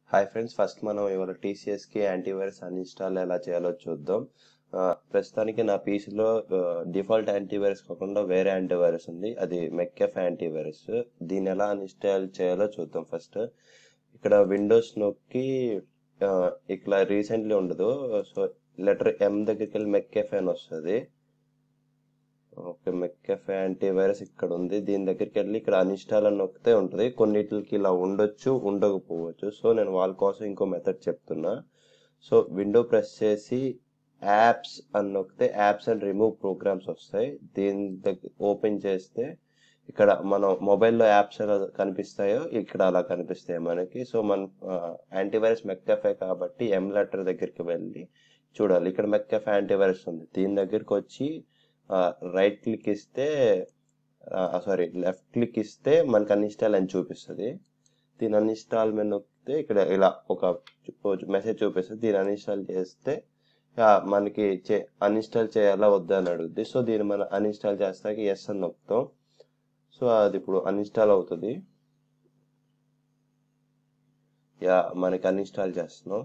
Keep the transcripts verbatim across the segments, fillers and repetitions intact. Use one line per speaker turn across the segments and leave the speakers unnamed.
Hi friends, first మనం ఇవాళ టీసీఎస్కి antivirus uninstall ఎలా చేయాలో చూద్దాం. ప్రస్తుతానికి నా పీసీలో డిఫాల్ట్ యాంటీవైరస్ కాకుండా వేరే యాంటీవైరస్ ఉంది, అది మెక్కెఫ్ యాంటీవైరస్. దీన్ని ఎలా అన్ఇన్స్టాల్ చేయాలో చూద్దాం. ఫస్ట్ ఇక్కడ విండోస్ నొక్కి ఇట్లా రీసెంట్లీ ఉండదు, సో లెటర్ ఎం దగ్గరికి వెళ్ళి మెక్కెఫ్ అని వస్తుంది. ఓకే, మెక్కెఫ్ యాంటీవైరస్ ఇక్కడ ఉంది. దీని దగ్గరికి వెళ్ళి ఇక్కడ అన్ఇన్స్టాల్ అని నొక్కితే ఉంటుంది. కొన్నిటికి ఇలా ఉండొచ్చు, ఉండకపోవచ్చు. సో నేను వాళ్ళ కోసం ఇంకో మెథడ్ చెప్తున్నా. సో విండో ప్రెస్ చేసి యాప్స్ అని నొక్కితే యాప్స్ అండ్ రిమూవ్ ప్రోగ్రామ్స్ వస్తాయి. దీని దగ్గర ఓపెన్ చేస్తే ఇక్కడ మనం మొబైల్లో యాప్స్ ఎలా కనిపిస్తాయో ఇక్కడ అలా కనిపిస్తాయి మనకి. సో మన యాంటీవైరస్ మెక్కెఫే కాబట్టి ఎం లెటర్ దగ్గరికి వెళ్ళి చూడాలి. ఇక్కడ మెక్కెఫ్ యాంటీవైరస్ ఉంది, దీని దగ్గరికి వచ్చి రైట్ క్లిక్ ఇస్తే సారీ లెఫ్ట్ క్లిక్ ఇస్తే మనకి అన్ఇన్స్టాల్ అని చూపిస్తుంది. దీని అన్ఇన్స్టాల్ మీద నొక్కితే ఇక్కడ ఇలా ఒక మెసేజ్ చూపిస్తుంది. దీన్ని అన్ఇన్స్టాల్ చేస్తే మనకి చే అన్ఇన్స్టాల్ చేయాలా వద్దా అని అడుగుద్ది. సో దీన్ని మనం అన్ఇన్స్టాల్ చేస్తాక ఎస్ అని నొక్కుతాం. సో అది ఇప్పుడు అన్ఇన్స్టాల్ అవుతుంది. యా మనకి అన్ఇన్స్టాల్ చేస్తున్నాం.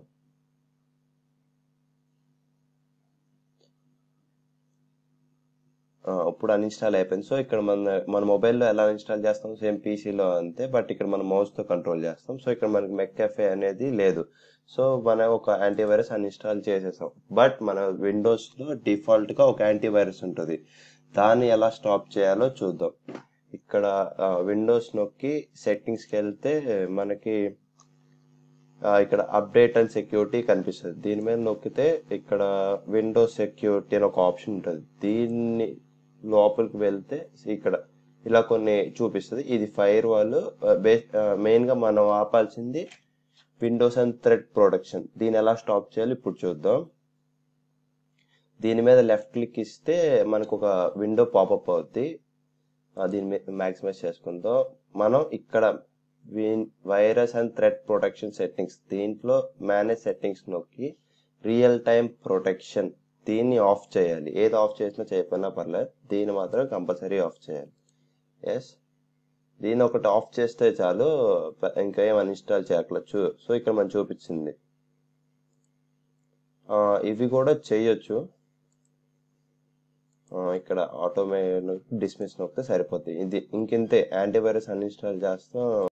ఇప్పుడు అన్ఇన్స్టాల్ అయిపోయింది. సో ఇక్కడ మన మన మొబైల్లో ఎలా ఇన్స్టాల్ చేస్తాం, సేమ్ పీసీలో అంతే, బట్ ఇక్కడ మనం మౌస్తో కంట్రోల్ చేస్తాం. సో ఇక్కడ మనకి మెక్కెఫే అనేది లేదు. సో మన ఒక యాంటీవైరస్ అన్ఇన్స్టాల్ చేసేసాం. బట్ మన విండోస్లో డిఫాల్ట్గా ఒక యాంటీవైరస్ ఉంటుంది. దాన్ని ఎలా స్టాప్ చేయాలో చూద్దాం. ఇక్కడ విండోస్ నొక్కి సెట్టింగ్స్కి వెళ్తే మనకి ఇక్కడ అప్డేట్ అండ్ సెక్యూరిటీ కనిపిస్తుంది. దీని మీద నొక్కితే ఇక్కడ విండోస్ సెక్యూరిటీ అని ఒక ఆప్షన్ ఉంటుంది. దీన్ని లోపలికి వెళ్తే ఇక్కడ ఇలా కొన్ని చూపిస్తుంది. ఇది ఫైర్ వాల్. బేస్ మెయిన్గా మనం ఆపాల్సింది విండోస్ అండ్ థ్రెడ్ ప్రొటెక్షన్. దీన్ని ఎలా స్టాప్ చేయాలి ఇప్పుడు చూద్దాం. దీని మీద లెఫ్ట్ క్లిక్ ఇస్తే మనకు ఒక విండో పాపప్ అవుద్ది. దీని మీద మ్యాక్సిమైజ్ చేసుకుందాం. మనం ఇక్కడ virus and threat protection settings, దీంట్లో మేనేజ్ సెట్టింగ్స్ నొక్కి రియల్ టైం ప్రొటెక్షన్ దీన్ని ఆఫ్ చేయాలి. ఏది ఆఫ్ చేసినా చేయకపోయినా పర్లేదు, దీన్ని మాత్రం కంపల్సరీ ఆఫ్ చేయాలి. ఎస్, దీన్ని ఒకటి ఆఫ్ చేస్తే చాలు, ఇంకా ఏం అన్ఇన్స్టాల్ చేయట్లేదు. సో ఇక్కడ మనం చూపించింది ఇవి కూడా చేయొచ్చు. ఇక్కడ ఆటోమే డిస్మిస్ నొక్కితే సరిపోతుంది. ఇది ఇంకింతే, యాంటీవైరస్ అన్ఇన్స్టాల్ చేస్తాం.